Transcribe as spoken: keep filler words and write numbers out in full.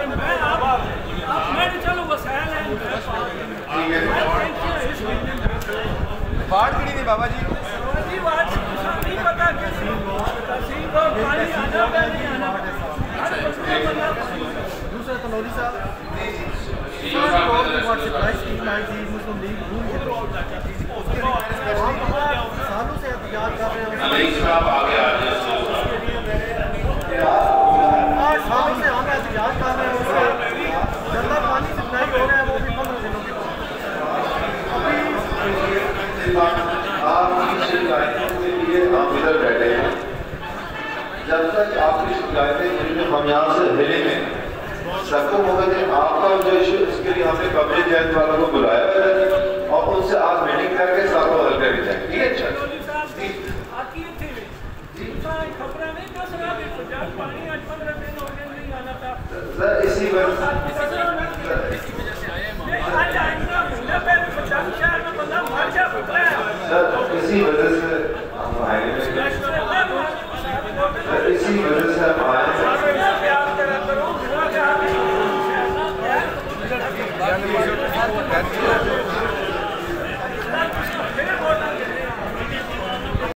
Ward की नहीं बाबा जी जी ward नहीं पता किसी तहसील को पानी आना है नहीं आना दूसरा तनौली साहब मुस्लिम लीग सालों से एहतजाज कर रहे हैं आठ सालों से हम एहतजाज कर रहे हैं गंदा पानी सप्लाई हो रहा है वो भी पंद्रह दिनों के आपकी शिकायतों के लिए हम इधर बैठे हैं। जब तक आपकी शिकायतें जिनमें हम यहाँ से हिलेंगे सबको होगा कि आपका जो इशू इसके लिए हमने पब्लिक हेल्थ वालों को बुलाया है और उनसे आप मीटिंग करके सबको हल कर जाए। ठीक है अच्छा सर इसी वजह